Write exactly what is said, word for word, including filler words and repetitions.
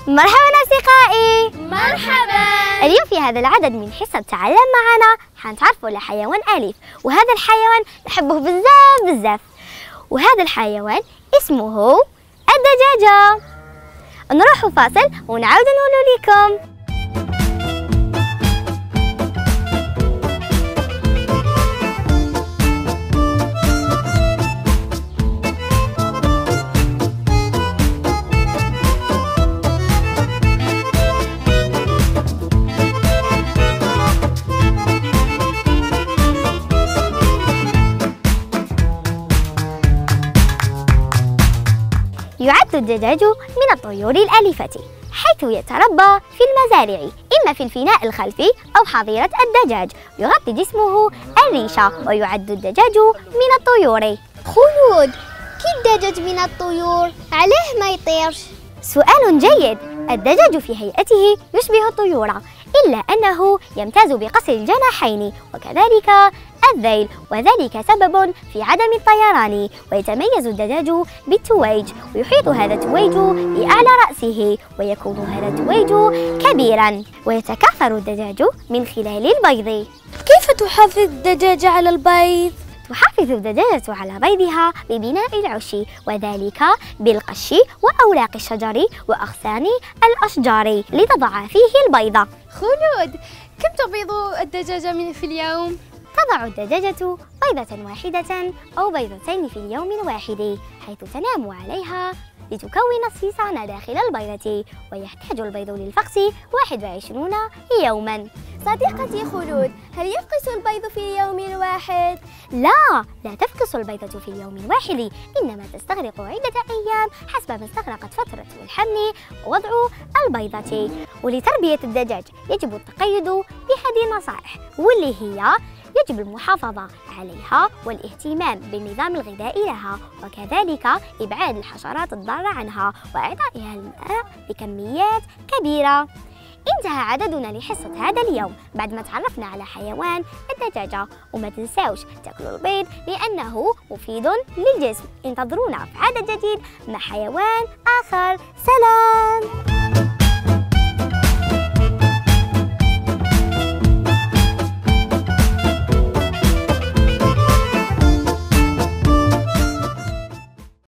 مرحبا أصدقائي. مرحبا. اليوم في هذا العدد من حصة تعلم معنا حنتعرفوا على حيوان أليف، وهذا الحيوان نحبه بزاف بزاف، وهذا الحيوان اسمه الدجاجة. نروح فاصل ونعود نقول لكم. يعد الدجاج من الطيور الأليفة، حيث يتربى في المزارع إما في الفناء الخلفي أو حظيرة الدجاج. يغطي جسمه الريشة، ويعد الدجاج من الطيور. خلود، كي الدجاج من الطيور؟ عليه ما يطيرش؟ سؤال جيد. الدجاج في هيئته يشبه الطيور، إلا أنه يمتاز بقصر الجناحين وكذلك الذيل، وذلك سبب في عدم الطيران. ويتميز الدجاج بالتويج، ويحيط هذا التويج بأعلى رأسه، ويكون هذا التويج كبيرا. ويتكاثر الدجاج من خلال البيض. كيف تحافظ الدجاجة على البيض؟ تحافظ الدجاجة على بيضها ببناء العش، وذلك بالقش وأوراق الشجر وأغصان الأشجار لتضع فيه البيض. خلود، كم تبيض الدجاجة من في اليوم؟ تضع الدجاجة بيضة واحدة أو بيضتين في اليوم الواحد، حيث تنام عليها لتكون الصيصان داخل البيضة، ويحتاج البيض للفقس واحد وعشرين يوما. صديقتي خلود، هل يفقس البيض في اليوم الواحد؟ لا، لا تفقس البيضة في اليوم الواحد، إنما تستغرق عدة أيام حسب ما استغرقت فترة الحمل ووضع البيضة. ولتربية الدجاج يجب التقيد بهذه النصائح، واللي هي يجب المحافظة عليها والاهتمام بالنظام الغذائي لها، وكذلك إبعاد الحشرات الضارة عنها، وإعطائها الماء بكميات كبيرة. انتهى عددنا لحصة هذا اليوم بعد ما تعرفنا على حيوان الدجاجة. وما تنساوش تاكلوا البيض لأنه مفيد للجسم. انتظرونا في عدد جديد مع حيوان آخر. سلام.